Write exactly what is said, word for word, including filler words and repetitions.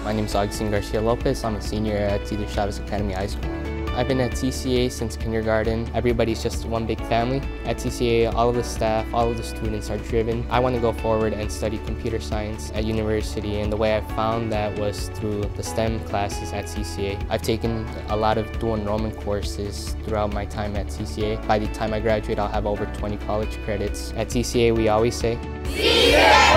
My name is Augustine Garcia Lopez. I'm a senior at Cesar Chavez Academy High School. I've been at C C A since kindergarten. Everybody's just one big family. At C C A, all of the staff, all of the students are driven. I want to go forward and study computer science at university, and the way I found that was through the STEM classes at C C A. I've taken a lot of dual enrollment courses throughout my time at C C A. By the time I graduate, I'll have over twenty college credits. At C C A, we always say, Cesar!